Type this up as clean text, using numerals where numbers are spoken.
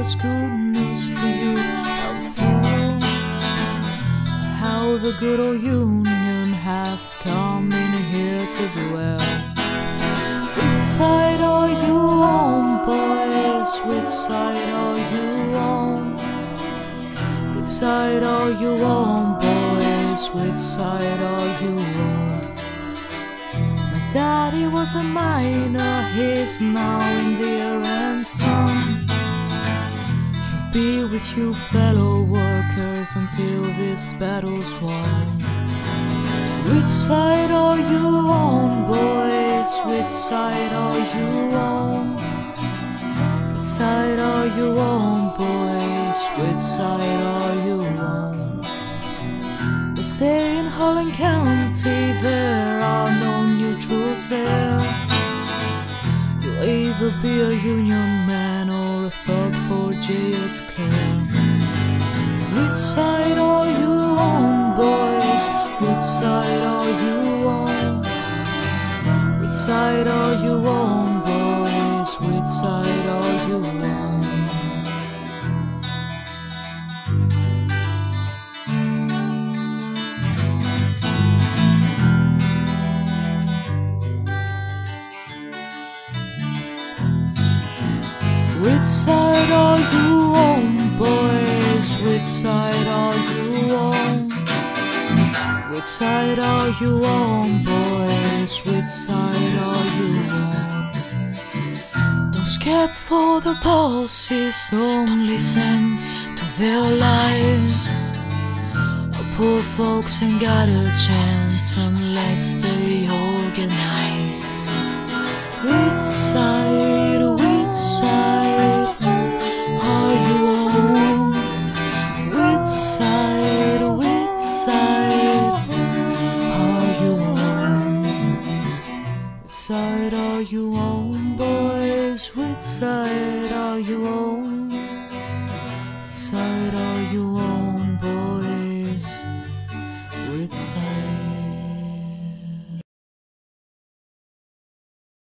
there's good news to you, I'll tell how the good old Union has come in here to dwell. Which side are you on, boys? Which side are you on? Which side are you on, boys? Which side are you on? My daddy was a miner, he's now in the air and sun. He'll be with you fellow workers until this battle's won. Which side are you on, boys? Which side are you on? Which side are you on, boys? Which side are you on? They say in Holland County there are no neutrals there. You'll either be a Union man or a thug for J. It's clear. Which side are you on, boys? Which side are you on? Which side are you on, boys? Which side are you on? Which side are you on, boys? Which side are you on? Which side are you on, boys? Which side are you on? Don't scab for the bosses, don't listen to their lies. Our poor folks ain't got a chance unless they organize.